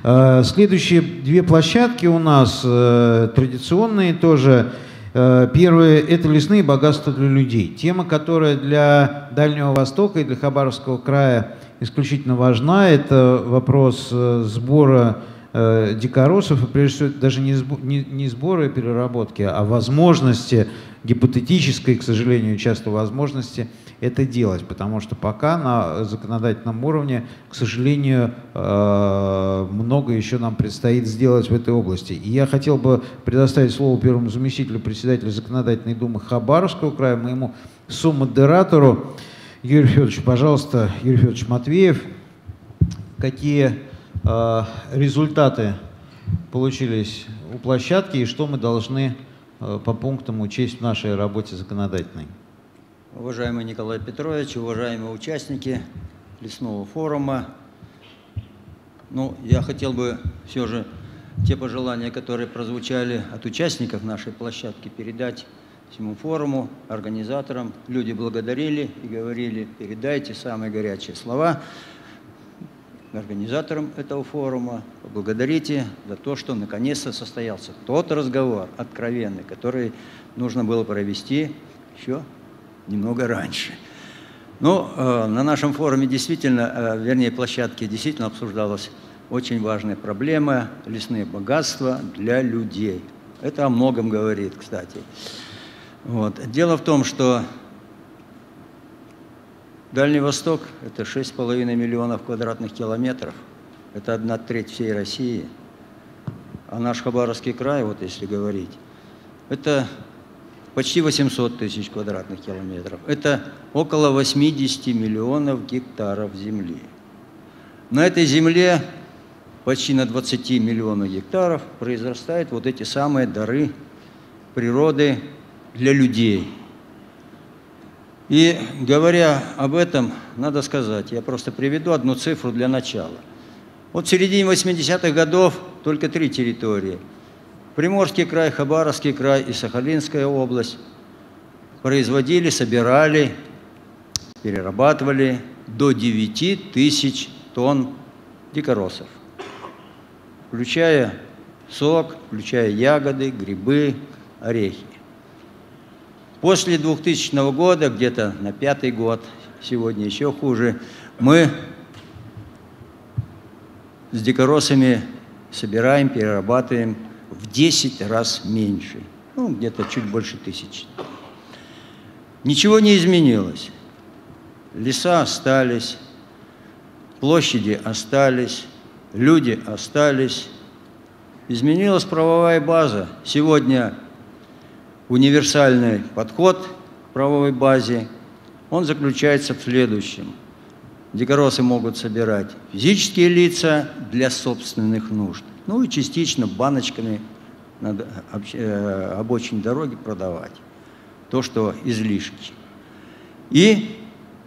Следующие две площадки у нас традиционные тоже. Первые – это лесные богатства для людей. Тема, которая для Дальнего Востока и для Хабаровского края исключительно важна. Это вопрос сбора дикоросов, и прежде всего даже не сбора и переработки, а возможности, гипотетической, к сожалению, часто возможности это делать, потому что пока на законодательном уровне, к сожалению, много еще нам предстоит сделать в этой области. И я хотел бы предоставить слово первому заместителю председателя Законодательной думы Хабаровского края, моему сомодератору Юрию Федоровичу. Пожалуйста, Юрий Федорович Матвеев, какие результаты получились у площадки и что мы должны по пунктам учесть в нашей работе законодательной? Уважаемый Николай Петрович, уважаемые участники лесного форума, я хотел бы все же те пожелания, которые прозвучали от участников нашей площадки, передать всему форуму, организаторам. Люди благодарили и говорили: передайте самые горячие слова организаторам этого форума, поблагодарите за то, что наконец-то состоялся тот разговор откровенный, который нужно было провести еще немного раньше. На нашем форуме действительно, вернее, площадке действительно обсуждалась очень важная проблема – лесные богатства для людей. Это о многом говорит, кстати. Дело в том, что Дальний Восток – это 6,5 миллионов квадратных километров, это 1/3 всей России. А наш Хабаровский край, если говорить, это почти 800 тысяч квадратных километров. Это около 80 миллионов гектаров земли. На этой земле почти на 20 миллионов гектаров произрастают эти самые дары природы для людей. И говоря об этом, надо сказать, я просто приведу одну цифру для начала. В середине 80-х годов только 3 территории – Приморский край, Хабаровский край и Сахалинская область – производили, собирали, перерабатывали до 9 тысяч тонн дикоросов, включая сок, включая ягоды, грибы, орехи. После 2000 года, где-то на 5-й год, сегодня еще хуже, мы с дикоросами собираем, перерабатываем в 10 раз меньше, где-то чуть больше 1000. Ничего не изменилось. Леса остались, площади остались, люди остались. Изменилась правовая база. Сегодня универсальный подход к правовой базе, он заключается в следующем. Дикоросы могут собирать физические лица для собственных нужд, и частично баночками на обочине дороги продавать то, что излишки. И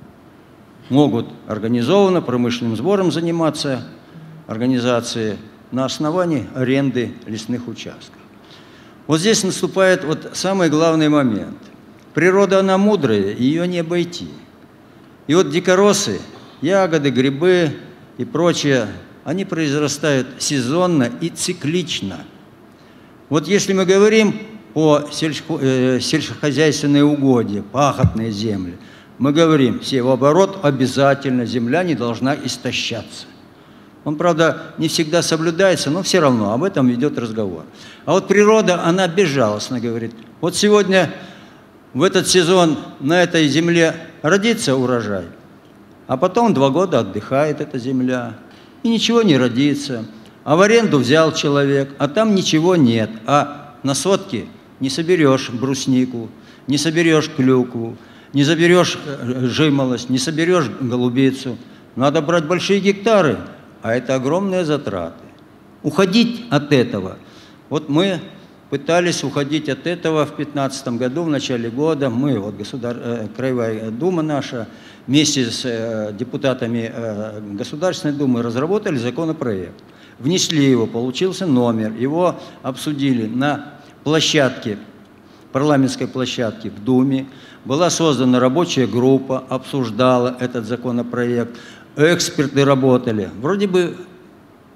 могут организованно промышленным сбором заниматься организации на основании аренды лесных участков. Здесь наступает самый главный момент. Природа, она мудрая, ее не обойти. И дикоросы, ягоды, грибы и прочее, они произрастают сезонно и циклично. Если мы говорим о сельскохозяйственной угодье, пахотные земли, мы говорим, севооборот обязательно, земля не должна истощаться. Он, правда, не всегда соблюдается, но все равно об этом идет разговор. А природа, она безжалостно говорит. Сегодня в этот сезон на этой земле родится урожай, а потом 2 года отдыхает эта земля, и ничего не родится. А в аренду взял человек, а там ничего нет. А на сотке не соберешь бруснику, не соберешь клюкву, не соберешь жимолость, не соберешь голубицу. Надо брать большие гектары. А это огромные затраты. Уходить от этого. Мы пытались уходить от этого в 2015 году, в начале года. Мы, Краевая дума наша, вместе с депутатами Государственной думы разработали законопроект. Внесли его, получился номер. Его обсудили на площадке, парламентской площадке в Думе. Была создана рабочая группа, обсуждала этот законопроект. Эксперты работали. Вроде бы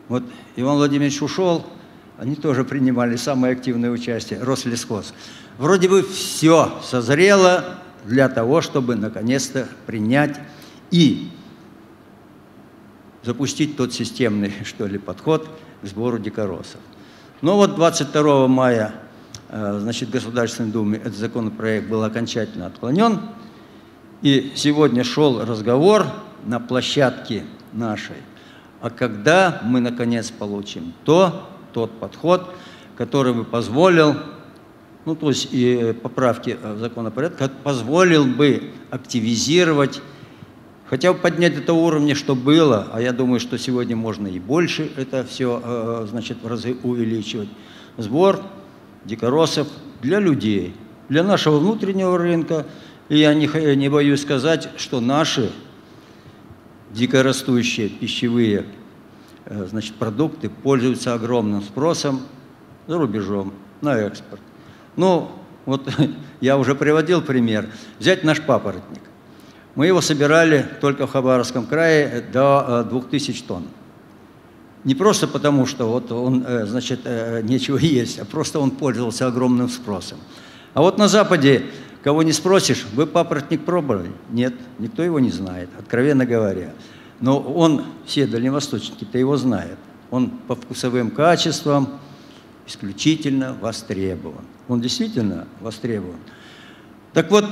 Вот Иван Владимирович ушел, они тоже принимали самое активное участие, Рослесхоз. Вроде бы все созрело для того, чтобы наконец-то принять и запустить тот системный, что ли, подход к сбору дикоросов. Но вот 22 мая, значит, в Государственной Думе этот законопроект был окончательно отклонен, и сегодня шел разговор на площадке нашей, а когда мы, наконец, получим тот подход, который бы позволил, ну, то есть и поправки в законопроект, позволил бы активизировать, хотя бы поднять это уровня, что было, а я думаю, что сегодня можно и больше это все, значит, в разы увеличивать, сбор дикоросов для людей, для нашего внутреннего рынка. И я не боюсь сказать, что наши дикорастущие пищевые, значит, продукты пользуются огромным спросом за рубежом, на экспорт. Ну, вот я уже приводил пример. Взять наш папоротник. Мы его собирали только в Хабаровском крае до 2000 тонн. Не просто потому, что вот он, значит, нечего есть, а просто он пользовался огромным спросом. А вот на Западе, кого не спросишь, вы папоротник пробовали? Нет, никто его не знает, откровенно говоря. Но он, все дальневосточники-то его знают. Он по вкусовым качествам исключительно востребован. Он действительно востребован. Так вот,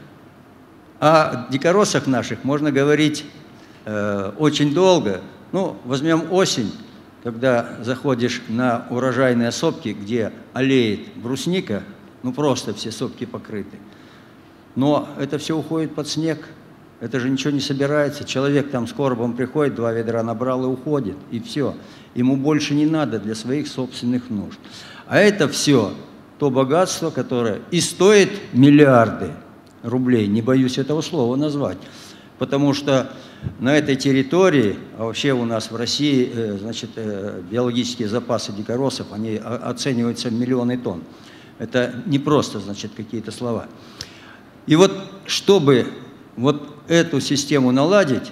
о дикоросах наших можно говорить очень долго. Ну, возьмем осень, когда заходишь на урожайные сопки, где аллеет брусника, ну просто все сопки покрыты. Но это все уходит под снег, это же ничего не собирается. Человек там с коробом приходит, 2 ведра набрал и уходит, и все. Ему больше не надо для своих собственных нужд. А это все то богатство, которое и стоит миллиарды рублей, не боюсь этого слова назвать, потому что на этой территории, а вообще у нас в России, значит, биологические запасы дикоросов, они оцениваются в миллионы тонн. Это не просто, значит, какие-то слова. И вот, чтобы вот эту систему наладить,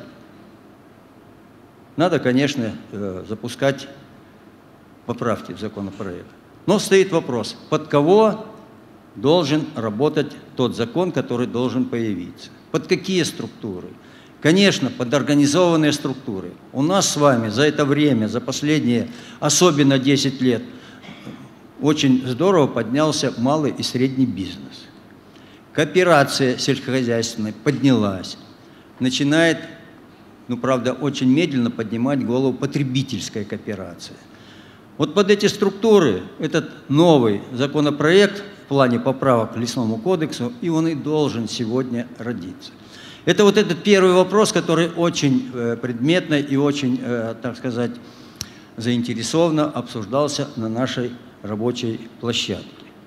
надо, конечно, запускать поправки в законопроект. Но стоит вопрос, под кого должен работать тот закон, который должен появиться? Под какие структуры? Конечно, под организованные структуры. У нас с вами за это время, за последние, особенно 10 лет, очень здорово поднялся малый и средний бизнес. Кооперация сельскохозяйственная поднялась. Начинает, ну правда, очень медленно поднимать голову потребительская кооперация. Вот под эти структуры этот новый законопроект в плане поправок к Лесному кодексу, и он и должен сегодня родиться. Это вот этот первый вопрос, который очень предметно и очень, так сказать, заинтересованно обсуждался на нашей рабочей площадке.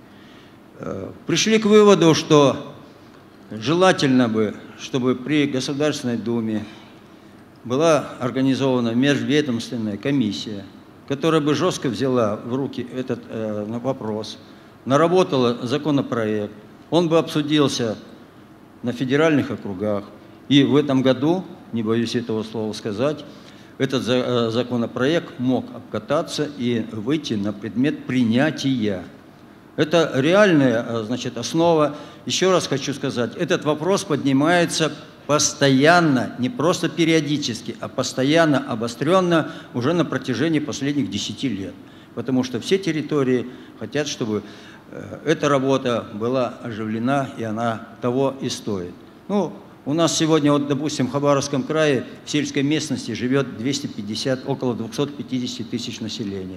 Пришли к выводу, что желательно бы, чтобы при Государственной Думе была организована межведомственная комиссия, которая бы жестко взяла в руки этот вопрос, наработала законопроект, он бы обсудился на федеральных округах. И в этом году, не боюсь этого слова сказать, этот законопроект мог обкататься и выйти на предмет принятия. Это реальная, значит, основа. Еще раз хочу сказать, этот вопрос поднимается постоянно, не просто периодически, а постоянно, обостренно уже на протяжении последних 10 лет. Потому что все территории хотят, чтобы эта работа была оживлена, и она того и стоит. Ну, у нас сегодня, вот, допустим, в Хабаровском крае в сельской местности живет около 250 тысяч населения.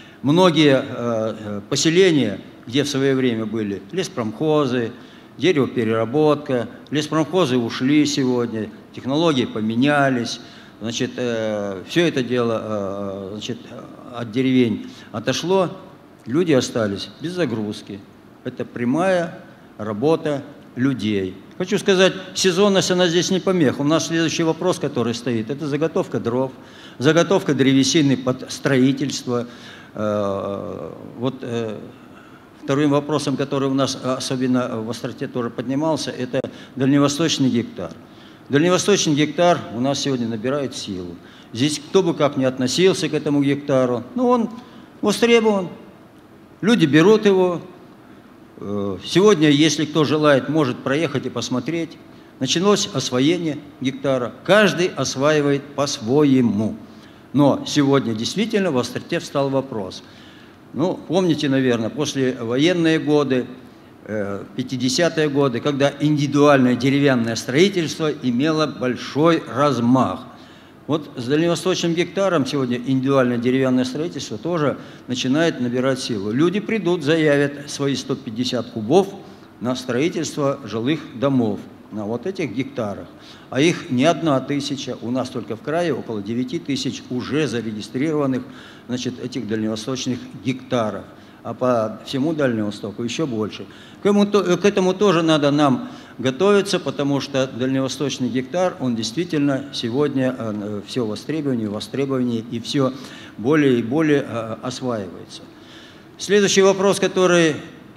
Многие поселения, где в свое время были леспромхозы, деревопереработка, леспромхозы ушли сегодня, технологии поменялись, значит, все это дело, значит, от деревень отошло, люди остались без загрузки. Это прямая работа людей. Хочу сказать, сезонность, она здесь не помеха. У нас следующий вопрос, который стоит, это заготовка дров, заготовка древесины под строительство. Вот вторым вопросом, который у нас особенно в остроте тоже поднимался, это дальневосточный гектар. Дальневосточный гектар у нас сегодня набирает силу. Здесь кто бы как ни относился к этому гектару, но он востребован. Люди берут его. Сегодня, если кто желает, может проехать и посмотреть. Началось освоение гектара. Каждый осваивает по-своему. Но сегодня действительно в остроте встал вопрос. Ну, помните, наверное, послевоенные годы, 50-е годы, когда индивидуальное деревянное строительство имело большой размах. Вот с дальневосточным гектаром сегодня индивидуальное деревянное строительство тоже начинает набирать силу. Люди придут, заявят свои 150 кубов на строительство жилых домов на вот этих гектарах. А их не 1000, у нас только в крае около 9000 уже зарегистрированных, значит, этих дальневосточных гектаров. А по всему Дальнему Востоку еще больше. К этому тоже надо нам готовиться, потому что дальневосточный гектар, он действительно сегодня все востребованнее и все более и более осваивается. Следующий вопрос, который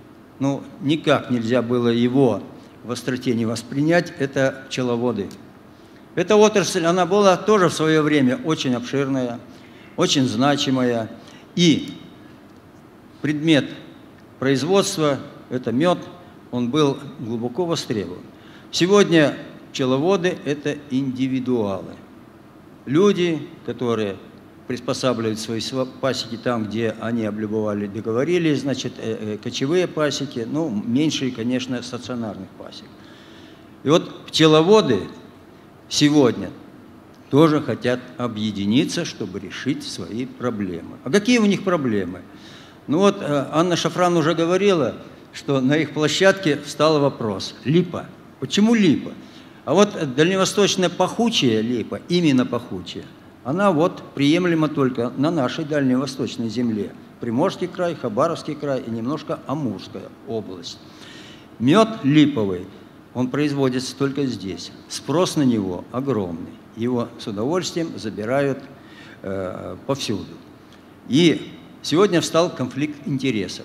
никак нельзя было его в остроте не воспринять, это пчеловоды. Эта отрасль, она была тоже в свое время очень обширная, очень значимая. И предмет производства, это мед, он был глубоко востребован. Сегодня пчеловоды – это индивидуалы. Люди, которые приспосабливают свои пасеки там, где они облюбовали, договорились, значит, кочевые пасеки, меньше, конечно, стационарных пасек. И вот пчеловоды сегодня тоже хотят объединиться, чтобы решить свои проблемы. А какие у них проблемы? Анна Шафран уже говорила, что на их площадке встал вопрос – липа. Почему липа? А вот дальневосточная пахучая липа, именно пахучая, она приемлема только на нашей дальневосточной земле. Приморский край, Хабаровский край и немножко Амурская область. Мед липовый, он производится только здесь. Спрос на него огромный. Его с удовольствием забирают повсюду. И сегодня встал конфликт интересов.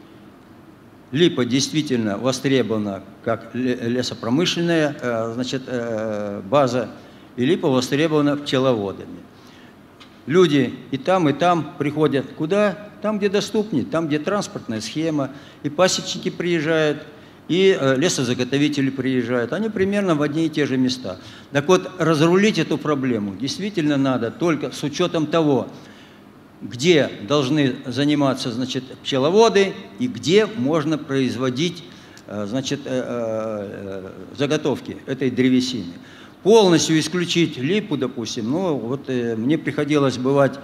Липа действительно востребована как лесопромышленная база, и липа востребована пчеловодами. Люди и там приходят куда? Там, где доступнее, там, где транспортная схема, и пасечники приезжают, и лесозаготовители приезжают. Они примерно в одни и те же места. Так вот, разрулить эту проблему действительно надо только с учетом того, где должны заниматься, пчеловоды и где можно производить, заготовки этой древесины. Полностью исключить липу, допустим, мне приходилось бывать,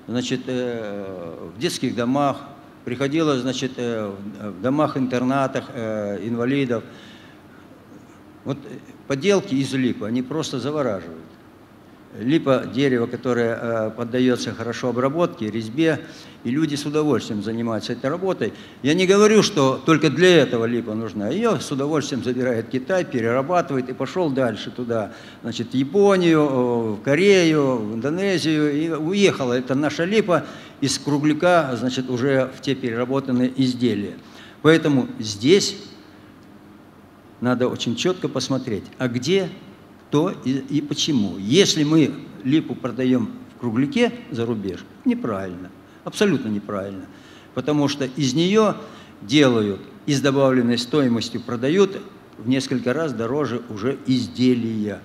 в детских домах, приходилось, в домах-интернатах инвалидов. Поделки из липы, они просто завораживают. Липа – дерево, которое поддается хорошо обработке, резьбе, и люди с удовольствием занимаются этой работой. Я не говорю, что только для этого липа нужна. Ее с удовольствием забирает Китай, перерабатывает и пошел дальше туда, в Японию, в Корею, в Индонезию, и уехала эта наша липа из кругляка, уже в те переработанные изделия. Поэтому здесь надо очень четко посмотреть, а где, кто и почему. Если мы липу продаем в кругляке за рубеж, неправильно, абсолютно неправильно, потому что из нее делают и с добавленной стоимостью продают в несколько раз дороже уже изделия.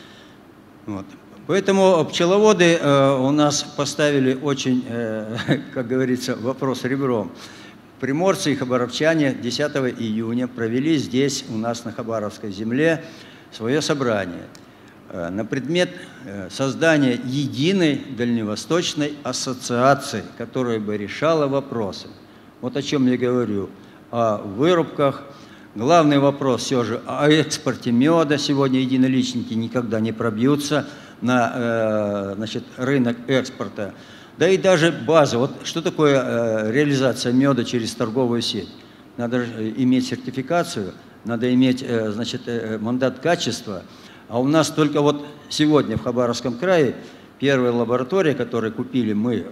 Поэтому пчеловоды у нас поставили очень, как говорится, вопрос ребром. Приморцы и хабаровчане 10 июня провели здесь, у нас на Хабаровской земле, свое собрание на предмет создания единой дальневосточной ассоциации, которая бы решала вопросы. Вот о чем я говорю. О вырубках. Главный вопрос все же о экспорте меда. Сегодня единоличники никогда не пробьются на рынок экспорта. Да и даже база. Что такое реализация меда через торговую сеть? Надо иметь сертификацию, надо иметь мандат качества. А у нас только сегодня в Хабаровском крае первая лаборатория, которую купили мы,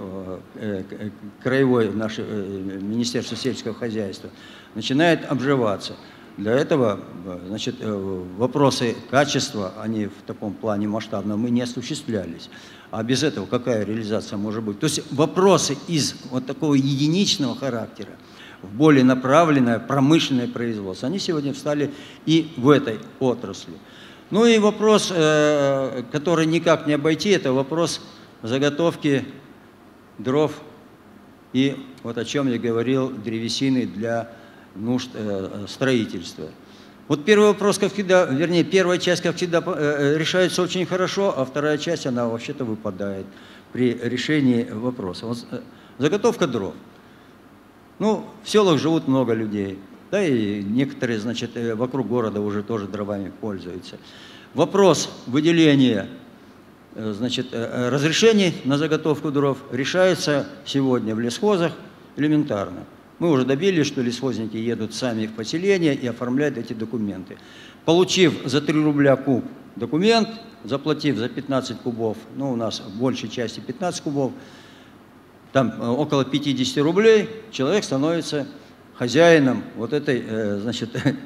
краевое наше Министерство сельского хозяйства, начинает обживаться. Для этого, значит, вопросы качества, они в таком плане масштабном, мы не осуществлялись. А без этого какая реализация может быть? То есть вопросы из вот такого единичного характера в более направленное промышленное производство, они сегодня встали и в этой отрасли. Ну и вопрос, который никак не обойти, это вопрос заготовки дров и, вот о чем я говорил, древесины для нужд строительства. Вот первый вопрос, как всегда, вернее, первая часть, как всегда, решается очень хорошо, а вторая часть, она вообще-то выпадает при решении вопроса. Вот, заготовка дров. Ну, в селах живут много людей, да, и некоторые, значит, вокруг города уже тоже дровами пользуются. Вопрос выделения, значит, разрешений на заготовку дров решается сегодня в лесхозах элементарно. Мы уже добились, что лесхозники едут сами в поселение и оформляют эти документы. Получив за 3 рубля куб документ, заплатив за 15 кубов, ну, у нас в большей части 15 кубов, там около 50 рублей, человек становится хозяином вот этой, значит,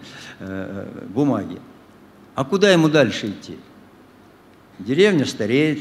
бумаги. А куда ему дальше идти? Деревня стареет,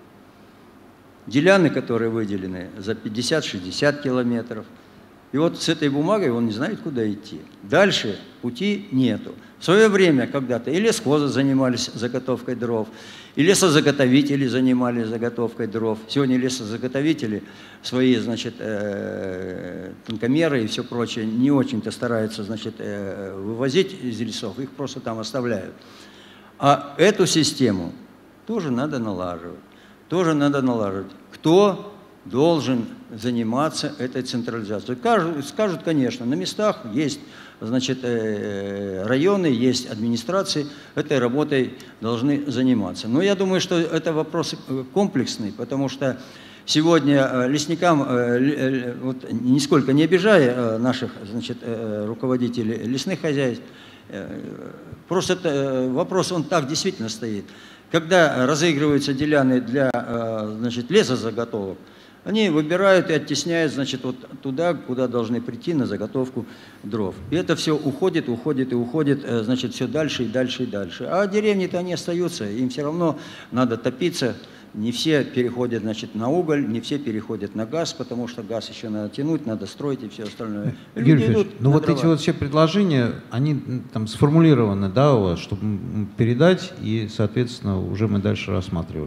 деляны, которые выделены за 50-60 километров. И вот с этой бумагой он не знает, куда идти. Дальше пути нету. В свое время когда-то и лесхозы занимались заготовкой дров, и лесозаготовители занимались заготовкой дров. Сегодня лесозаготовители свои, значит, тонкомеры и все прочее не очень-то стараются, значит, вывозить из лесов, их просто там оставляют. А эту систему тоже надо налаживать. Тоже надо налаживать. Кто должен заниматься этой централизацией? Скажут, конечно, на местах есть, значит, районы, есть администрации, этой работой должны заниматься. Но я думаю, что это вопрос комплексный, потому что сегодня лесникам, вот, нисколько не обижая наших, значит, руководителей лесных хозяйств, просто вопрос, он так действительно стоит. Когда разыгрываются деляны для, значит, лесозаготовок, они выбирают и оттесняют, значит, вот туда, куда должны прийти на заготовку дров. И это все уходит, уходит и уходит, значит, все дальше и дальше и дальше. А деревни-то они остаются, им все равно надо топиться. Не все переходят, значит, на уголь, не все переходят на газ, потому что газ еще надо тянуть, надо строить и все остальное. Юрий Федорович, ну вот эти вот все предложения, они там сформулированы, да, у вас, чтобы передать, и, соответственно, уже мы дальше рассматривали.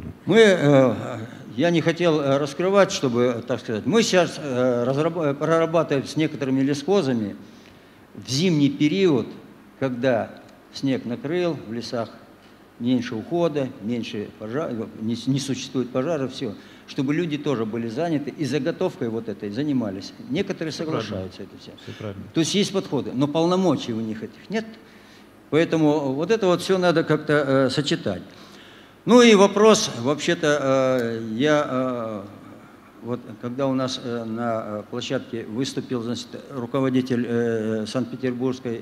Я не хотел раскрывать, чтобы, так сказать, мы сейчас прорабатываем с некоторыми лесхозами в зимний период, когда снег накрыл в лесах, меньше ухода, меньше пожаров, не существует пожаров, все, чтобы люди тоже были заняты и заготовкой вот этой занимались. Некоторые соглашаются это все. То есть есть подходы, но полномочий у них этих нет. Поэтому вот это вот все надо как-то сочетать. Ну и вопрос, вообще-то, вот когда у нас на площадке выступил, значит, руководитель Санкт-Петербургской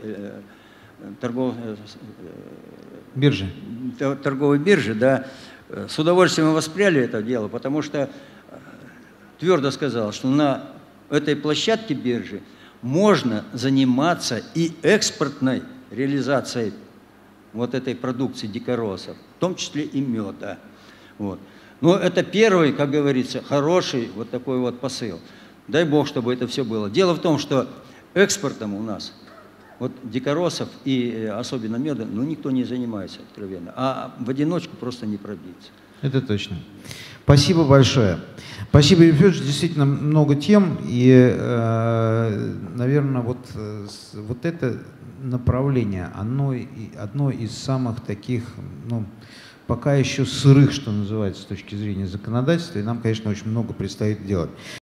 торговой биржи, да, с удовольствием воспряли это дело, потому что твердо сказал, что на этой площадке биржи можно заниматься и экспортной реализацией вот этой продукции дикоросов, в том числе и меда. Вот. Но это первый, как говорится, хороший вот такой вот посыл. Дай Бог, чтобы это все было. Дело в том, что экспортом у нас вот дикоросов и особенно меда, ну, никто не занимается откровенно, а в одиночку просто не пробиться. Это точно. Спасибо большое. Спасибо, Юрий Федорович. Действительно много тем, и, наверное, вот это направление, оно одно из самых таких, ну, пока еще сырых, что называется, с точки зрения законодательства, и нам, конечно, очень много предстоит делать.